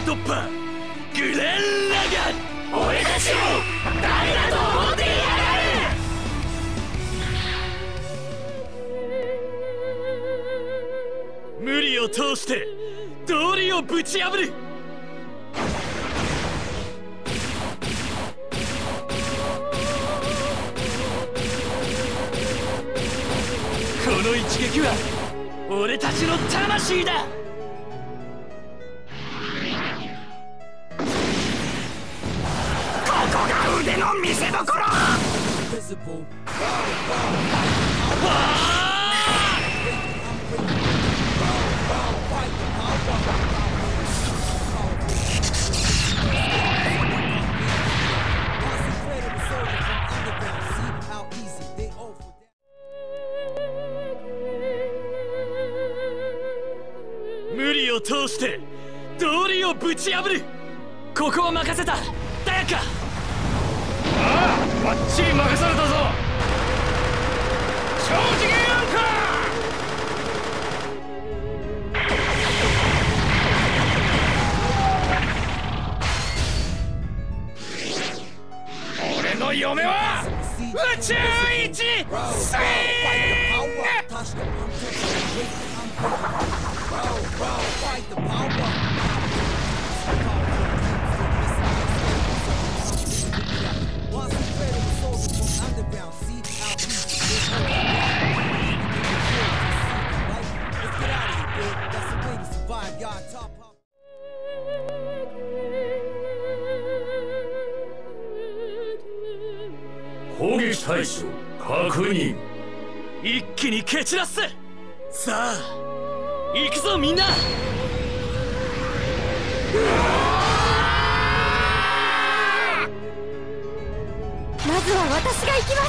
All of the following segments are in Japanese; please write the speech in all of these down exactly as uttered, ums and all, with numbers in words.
突破グレン・ラガン。俺たちを誰だと思っていやがる。無理を通して道理をぶち破る。この一撃は俺たちの魂だ。ここが腕の見せどころ。無理を通して道理をぶち破る。ここを任せたダヤカ。ああ、バッチリ任されたぞ。超次元アンカー。俺の嫁は宇宙一スイング。 攻撃対象確認。 一気に蹴散らす。さあ行くぞみんな。 まずは私が行きます。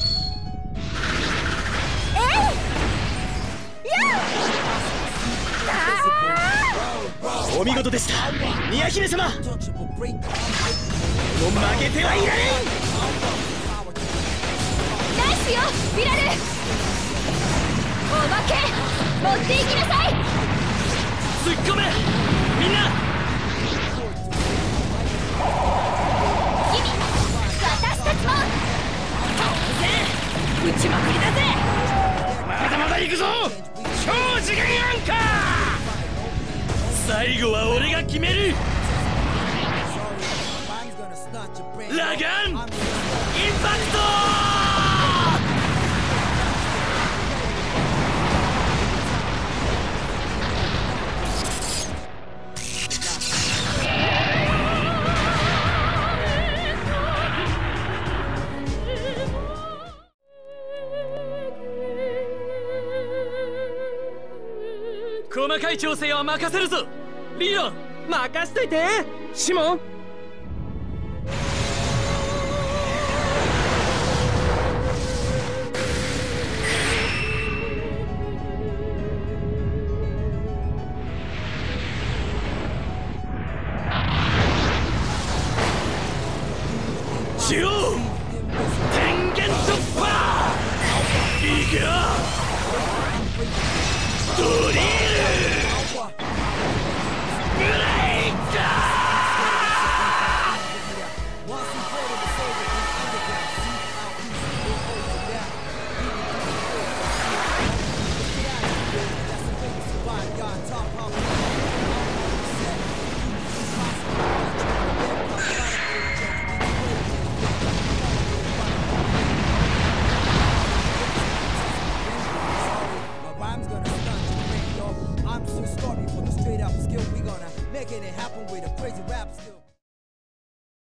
えいやお見事でした、宮姫様。もう負けてはいられん。 ナイスよビラル。お化け持っていきなさい。 突っ込めみんな。 君私たちも撃ちまくりだぜ。まだまだ行くぞ超次元アンカー。最後は俺が決める。ラガンインパクト。細かい調整は任せるぞリード。任しといてシモン。中央天元突破。いくよドリルブレイク。 I'm so sorry for the straight up skill. We gonna make it happen with a crazy rap skill.